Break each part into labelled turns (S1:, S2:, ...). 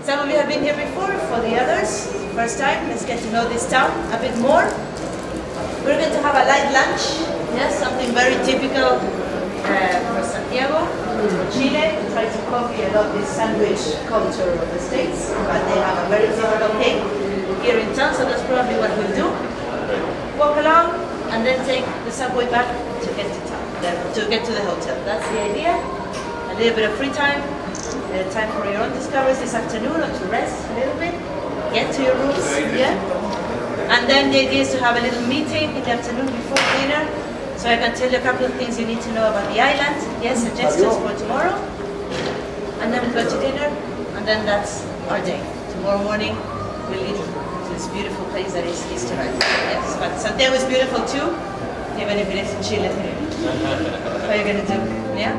S1: Some of you have been here before, for the others, first time, let's get to know this town a bit more. We're going to have a light lunch, yes, something very typical for Santiago, for Chile. We try to copy a lot this sandwich culture of the States, but they have a very typical thing here in town, so that's probably what we'll do. Walk along and then take the subway back to get to town, to get to the hotel. That's the idea. A little bit of free time. Time for your own discoveries this afternoon, or to rest a little bit, get to your rooms, yeah? And then the idea is to have a little meeting in the afternoon before dinner, so I can tell you a couple of things you need to know about the island, yes, suggestions for tomorrow, and then we'll go to dinner, and then that's our day. Tomorrow morning, we'll leave to this beautiful place that is Easter Island, yes? But Santiago is beautiful too, even if it is in Chile. What are you going to do, yeah?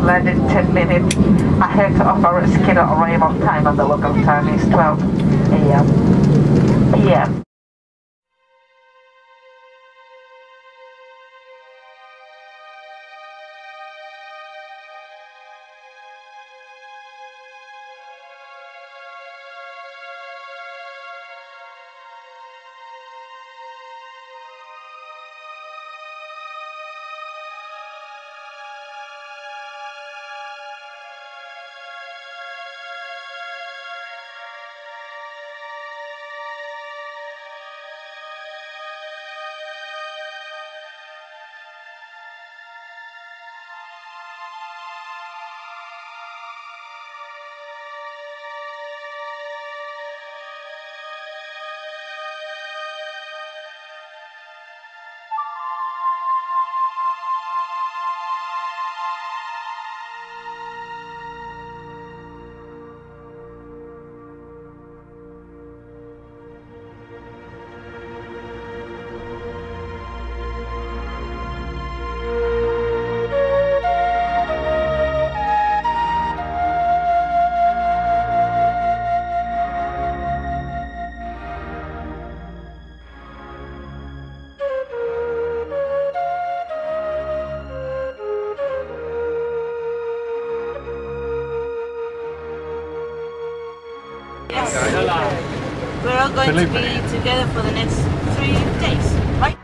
S2: landed 10 minutes ahead of our scheduled arrival time, and the local time is 12 a.m. p.m.
S1: Yes. We're all going to be together for the next 3 days, right?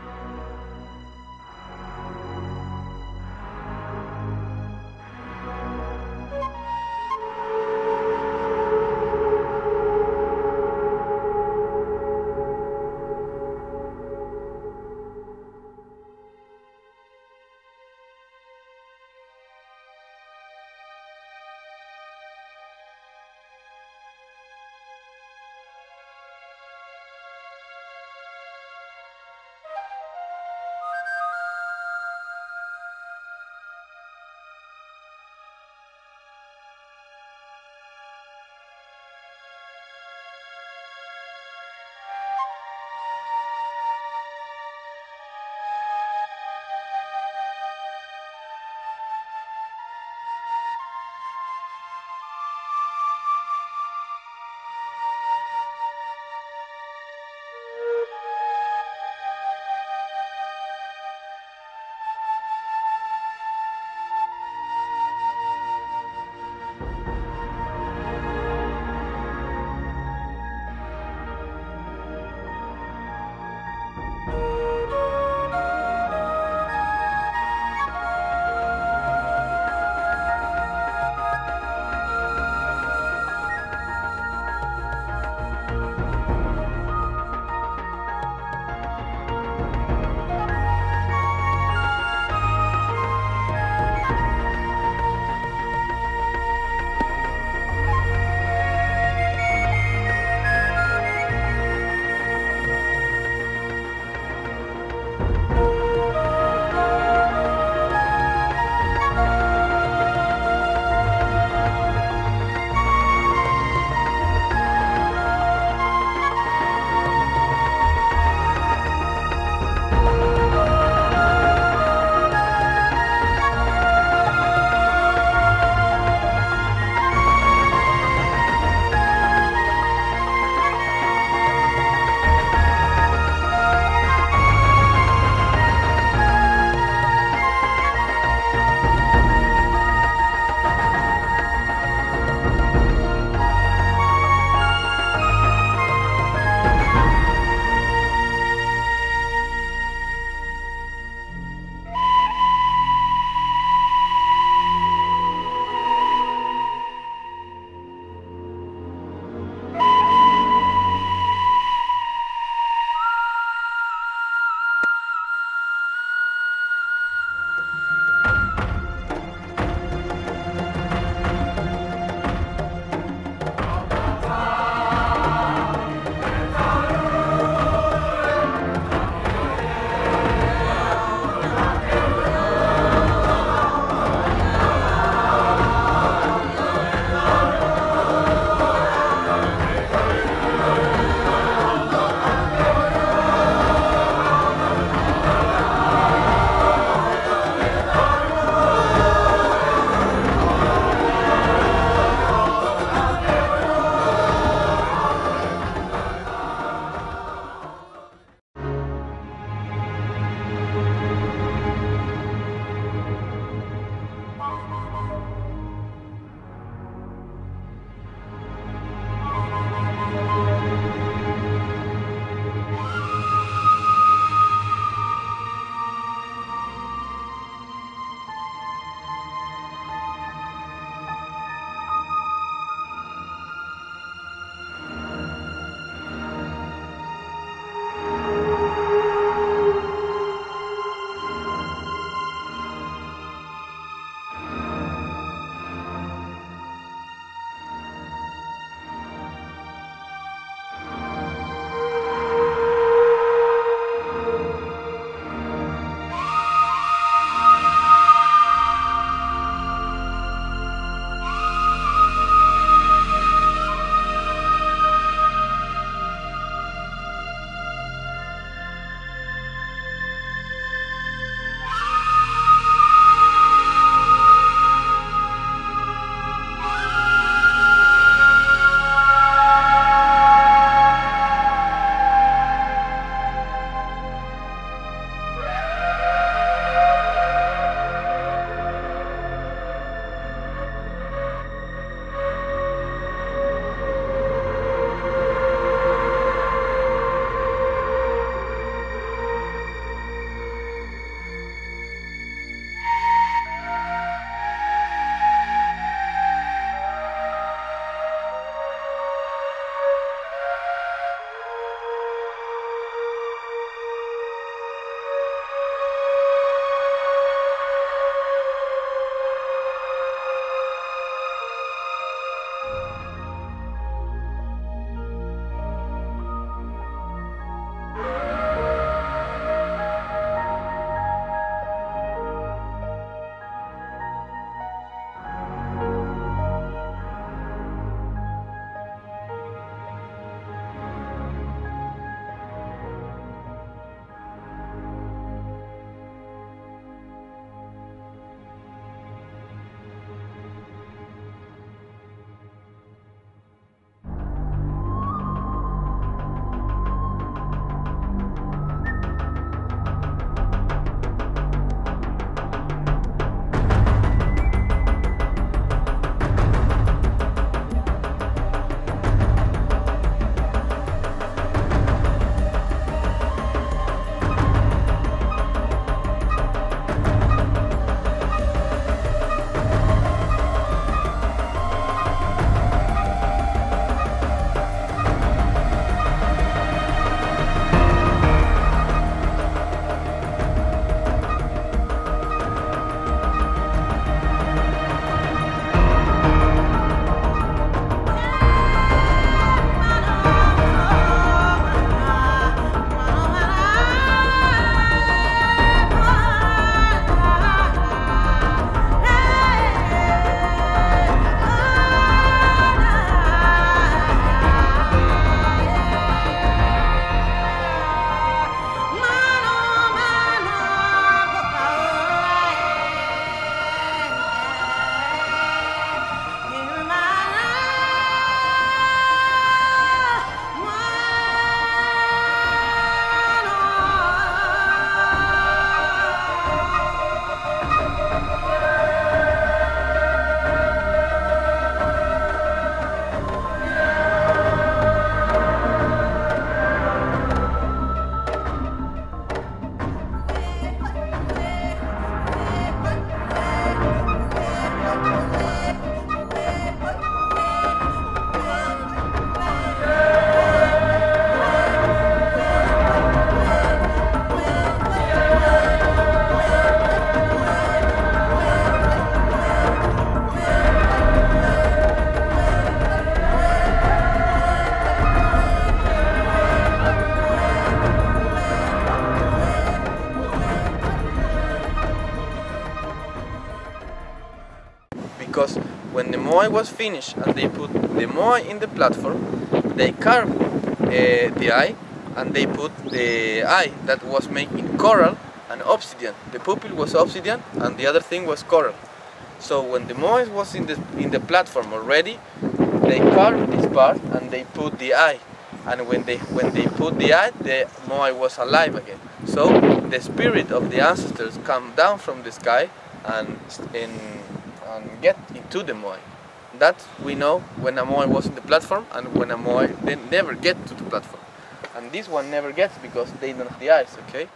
S3: moai was finished and they put the moai in the platform, they carved the eye, and they put the eye that was made in coral and obsidian. The pupil was obsidian and the other thing was coral. So when the moai was in the platform already, they carved this part and they put the eye. And when they put the eye, the moai was alive again. So the spirit of the ancestors come down from the sky and get into the moai. That we know when a moai was in the platform and when a moai they never get to the platform. And this one never gets because they don't have the eyes, okay?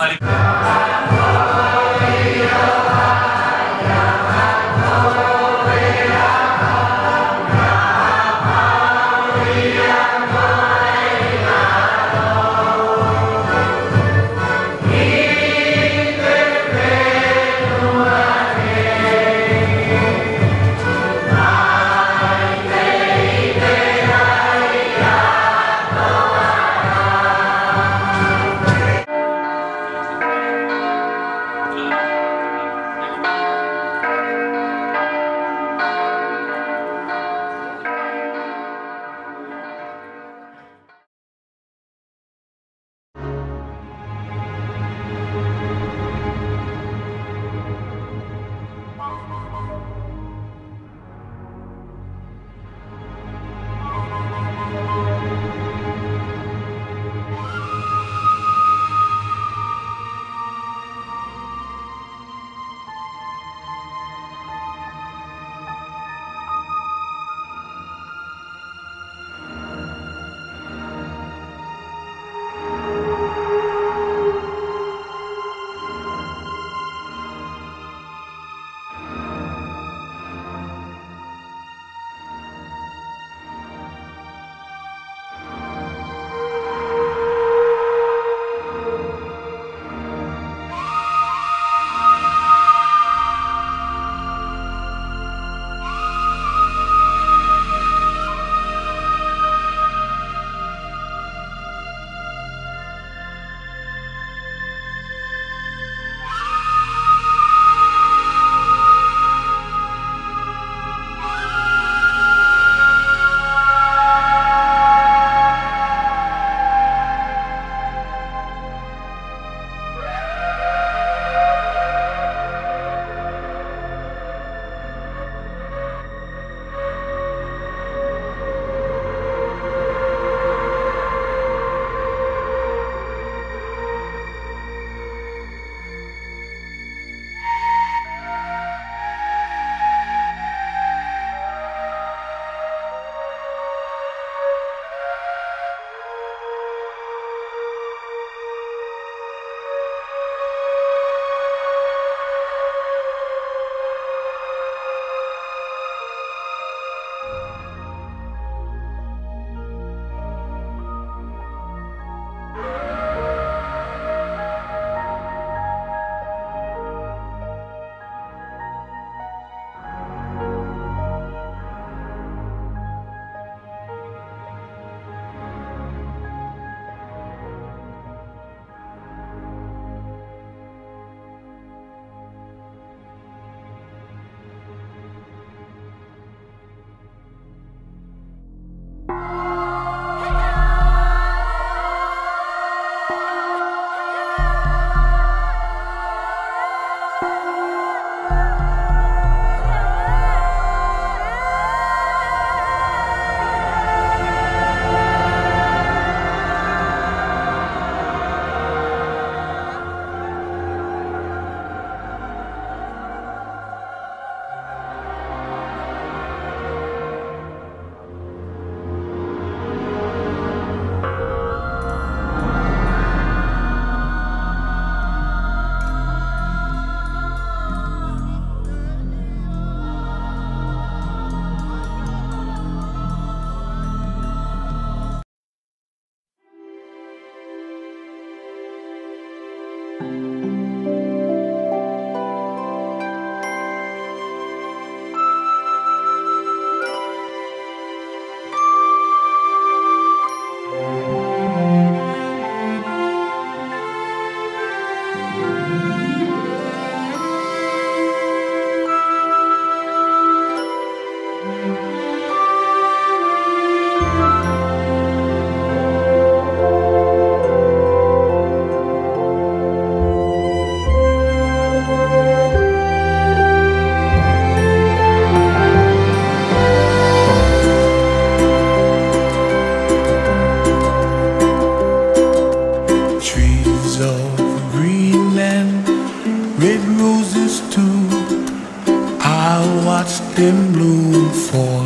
S4: them bloom for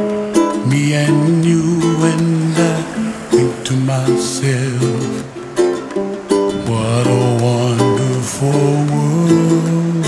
S4: me and you, and I think to myself, what a wonderful wonderful world.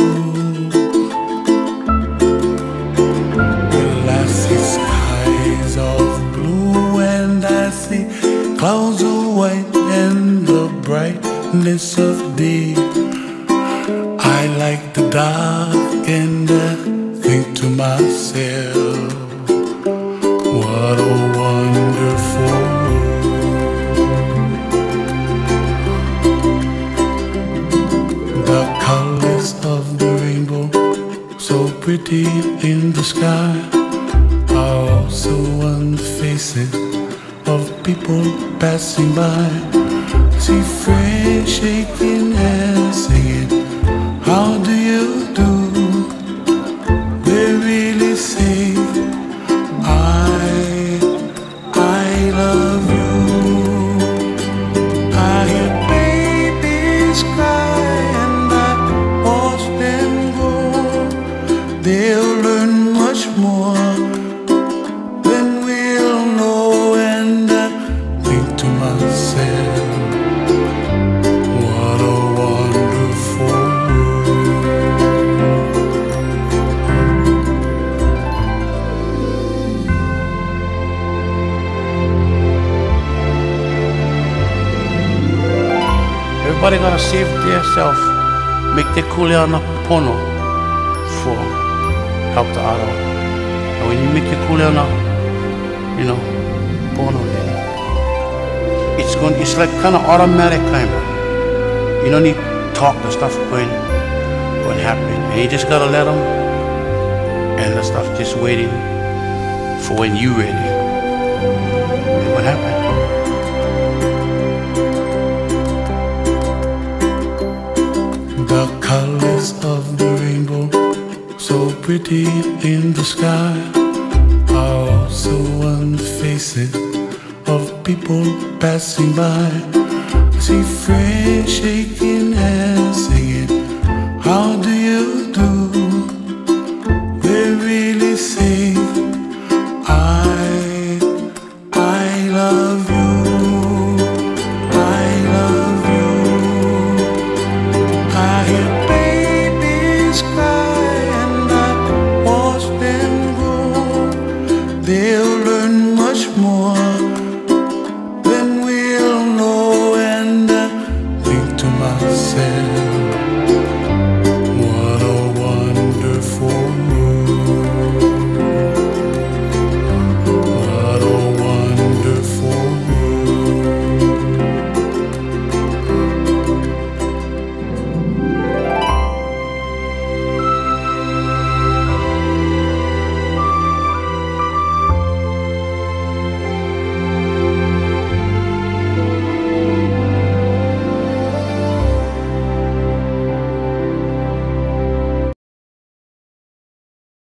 S4: Well, I see skies of blue and I see clouds of white and the brightness of day. I like the dark and I think to myself, what a wonderful world. The colors of the rainbow, so pretty in the sky, are also on the faces of people passing by. See friends shaking hands, singing, how do you do? They really say, I love you. I hear babies cry and I watch them go. They'll learn much more than we'll know. And I think to myself, what a wonderful world.
S5: Everybody gotta save themselves, make their kuleana pono for help the other. And when you make your kuleana, you know, pono, then it's like kind of automatic kind of. You don't need to talk the stuff going happen. And you just gotta let them, and the stuff just waiting for when you ready. And what happened?
S4: The colors of the rainbow, so pretty in the sky, are also on the faces of people passing by. I see friends shaking hands, singing, how do you do? They really say, I love you.